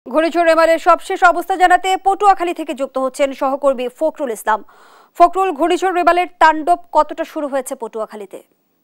ঘূর্ণিঝড় রেমালের সবশেষ অবস্থা জানাতে পটুয়াখালী থেকে যুক্ত হচ্ছেন সহকর্মী ফখরুল ইসলাম। ফখরুল, ঘূর্ণিঝড় রেমালের তাণ্ডব কতটা শুরু হয়েছে পটুয়াখালীতে?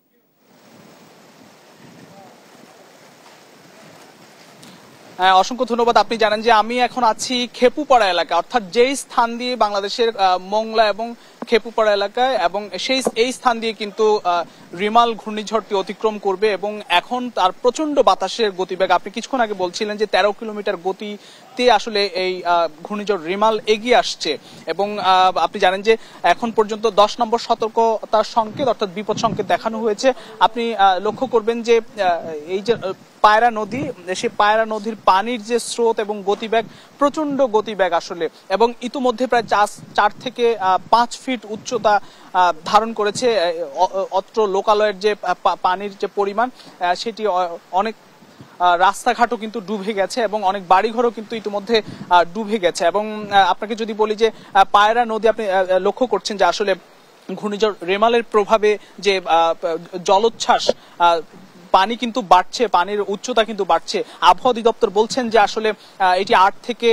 অসংখ্য ধন্যবাদ। আপনি জানেন যে আমি এখন আছি খেপুপাড়া এলাকা, অর্থাৎ যেই স্থান দিয়ে বাংলাদেশের মোংলা এবং খেপুপাড়া এলাকায়, এবং এই স্থান দিয়ে কিন্তু রিমাল ঘূর্ণিঝড়টি অতিক্রম করবে এবং এখন তার প্রচন্ড বাতাসের গতিবেগ। আপনি কিছুক্ষণ আগে বলছিলেন যে 13 কিলোমিটার গতিতে আসলে এই ঘূর্ণিঝড় রিমাল এগিয়ে আসছে এবং আপনি জানেন যে এখন পর্যন্ত 10 নম্বর সতর্কতার সংকেত অর্থাৎ বিপদ সংকেত দেখানো হয়েছে। আপনি লক্ষ্য করবেন যে এই যে পায়রা নদী, সেই পায়রা নদীর পানির যে স্রোত এবং গতিবেগ, প্রচন্ড গতিবেগ আসলে, এবং ইতিমধ্যে প্রায় 4 থেকে 5 ফিট উচ্চতা ধারণ করেছে। অত্র লোকালয়ের যে পানির যে পরিমাণ সেটি অনেক, রাস্তাঘাটও কিন্তু ডুবে গেছে এবং অনেক বাড়িঘরও কিন্তু ইতিমধ্যে ডুবে গেছে। এবং আপনাকে যদি বলি যে পায়রা নদী আপনি লক্ষ্য করছেন যে আসলে ঘূর্ণিঝড় রেমালের প্রভাবে যে জলোচ্ছ্বাস, পানি কিন্তু বাড়ছে, পানির উচ্চতা কিন্তু বাড়ছে। আবহাওয়া অধিদপ্তর বলছেন যে আসলে এটি 8 থেকে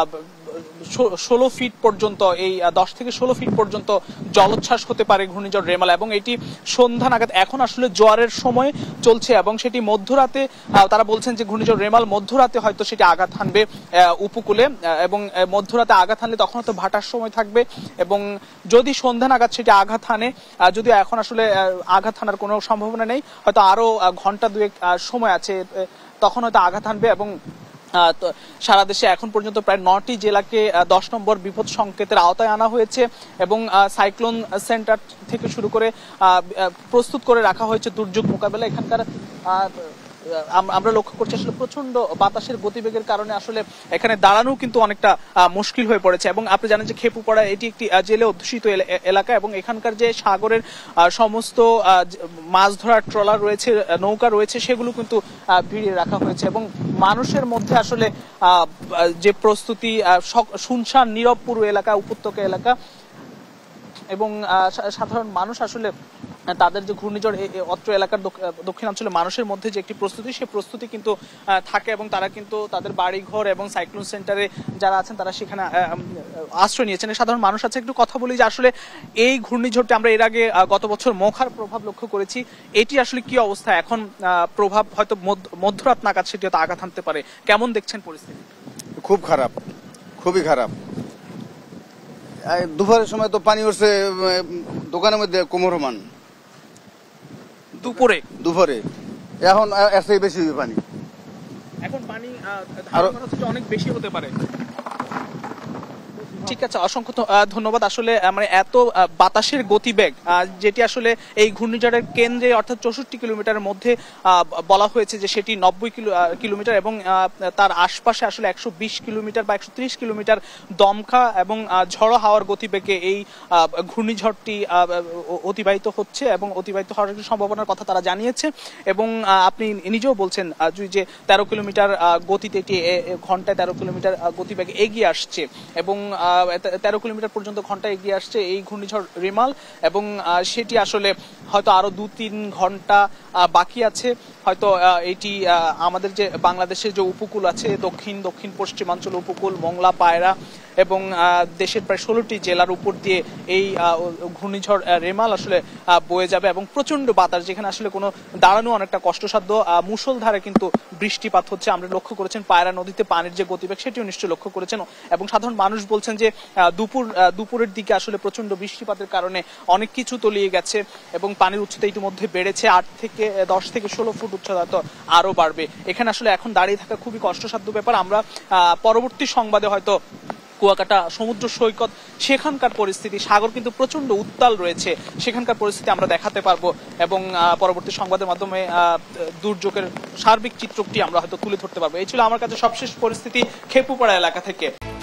16 ফিট পর্যন্ত, এই 10 থেকে 16 ফিট পর্যন্ত জলোচ্ছ্বাস হতে পারে ঘূর্ণিঝড় রেমাল, এবং এটি সন্ধ্যা নাগাদ, এখন আসলে জোয়ারের সময় চলছে এবং সেটি মধ্যরাতে, তারা বলছেন যে ঘূর্ণিঝড় রেমাল মধ্যরাতে হয়তো সেটি আঘাত হানবে উপকূলে, এবং মধ্যরাতে আঘাত হানলে তখন হয়তো ভাটার সময় থাকবে, এবং যদি সন্ধ্যা নাগাদ সেটি আঘাত হানে, যদিও এখন আসলে আঘাত হানার কোনো সম্ভাবনা নেই, হয়তো আরো ঘন্টা দুয়েক সময় আছে, তখন হয়তো আঘাত হানবে। এবং সারা দেশে এখন পর্যন্ত প্রায় 9টি জেলাকে 10 নম্বর বিপদ সংকেতের আওতায় আনা হয়েছে এবং সাইক্লোন সেন্টার থেকে শুরু করে প্রস্তুত করে রাখা হয়েছে দুর্যোগ মোকাবেলা। এখানকার আমরা লক্ষ্য করছি আসলে প্রচন্ড বাতাসের গতিবেগের কারণে আসলে এখানে দাঁড়ানো কিন্তু অনেকটা মুশকিল হয়ে পড়েছে। এবং আপনি জানেন যে খেপুপাড়া এটি একটি জেলে অধ্যুষিত এলাকা এবং এখানকার যে সাগরের সমস্ত মাছ ধরার ট্রলার রয়েছে, নৌকা রয়েছে, সেগুলো কিন্তু ভিড়িয়ে রাখা হয়েছে এবং মানুষের মধ্যে আসলে যে প্রস্তুতি, শুনশান নীরব পুরো এলাকা, উপত্যকা এলাকা, এবং সাধারণ মানুষ আসলে তাদের যে ঘূর্ণিঝড় অত্র এলাকার দক্ষিণাঞ্চলে মানুষের মধ্যে যে একটি প্রস্তুতি, সেই প্রস্তুতি কিন্তু থাকে এবং তারা কিন্তু তাদের বাড়ি ঘর এবং সাইক্লোন সেন্টারে যারা আছেন তারা সেখানে আশ্রয় নিয়েছেন। সাধারণ মানুষ আছে, একটু কথা বলি যে আসলে এই ঘূর্ণিঝড়টি আমরা এর আগে গত বছর মোখার প্রভাব লক্ষ্য করেছি, এটি আসলে কি অবস্থা এখন? প্রভাব হয়তো মধ্যরাত নাগাদ সেটি হয়তো আঘাত হানতে পারে, কেমন দেখছেন পরিস্থিতি? খুব খারাপ, খুবই খারাপ। দুপুরের সময় তো পানি উঠছে দোকানের মধ্যে কোমরমান, দুপুরে এখন এর চেয়ে বেশি পানি, এখন পানি অনেক বেশি হতে পারে। ঠিক আছে, অসংখ্য ধন্যবাদ। আসলে মানে এত বাতাসের গতিবেগ, যেটি আসলে এই ঘূর্ণিঝড়ের কেন্দ্রে অর্থাৎ 64 কিলোমিটারের মধ্যে বলা হয়েছে যে সেটি 90 কিলোমিটার এবং তার আশপাশে আসলে 120 কিলোমিটার বা 130 কিলোমিটার দমকা এবং ঝড়ো হাওয়ার গতিবেগে এই ঘূর্ণিঝড়টি অতিবাহিত হচ্ছে এবং অতিবাহিত হওয়ার একটা সম্ভাবনার কথা তারা জানিয়েছে। এবং আপনি নিজেও বলছেন যে 13 কিলোমিটার গতিতে এটি ঘন্টায় 13 কিলোমিটার গতিবেগ এগিয়ে আসছে এবং 13 কিলোমিটার পর্যন্ত ঘন্টা এগিয়ে আসছে এই ঘূর্ণিঝড় রিমাল, এবং সেটি আসলে হয়তো আরো 2-3 ঘন্টা বাকি আছে। হয়তো এটি আমাদের যে বাংলাদেশের যে উপকূল আছে, দক্ষিণ পশ্চিমাঞ্চল উপকূল, মোংলা, পায়রা এবং দেশের প্রায় 16টি জেলার উপর দিয়ে এই ঘূর্ণিঝড় রেমাল আসলে বয়ে যাবে এবং প্রচন্ড বাতাস, যেখানে আসলে কোনো দাঁড়ানো অনেকটা কষ্টসাধ্য। মুষলধারে কিন্তু বৃষ্টিপাত হচ্ছে, আমরা লক্ষ্য করেছেন পায়রা নদীতে পানির যে গতিবেগ সেটিও নিশ্চয়ই লক্ষ্য করেছেন। এবং সাধারণ মানুষ বলছেন যে দুপুরের দিকে আসলে প্রচন্ড বৃষ্টিপাতের কারণে অনেক কিছু তলিয়ে গেছে এবং পানির উচ্চতা ইতিমধ্যে বেড়েছে, 10 থেকে 16 ফুট উচ্চতা তো আরো বাড়বে। এখানে আসলে এখন দাঁড়িয়ে থাকা খুবই কষ্টসাধ্য ব্যাপার। আমরা পরবর্তী সংবাদে হয়তো কুয়াকাটা সমুদ্র সৈকত, সেখানকার পরিস্থিতি, সাগর কিন্তু প্রচন্ড উত্তাল রয়েছে, সেখানকার পরিস্থিতি আমরা দেখাতে পারবো এবং পরবর্তী সংবাদের মাধ্যমে দুর্যোগের সার্বিক চিত্রটি আমরা হয়তো তুলে ধরতে পারবো। এই ছিল আমার কাছে সবশেষ পরিস্থিতি খেপুপাড়া এলাকা থেকে।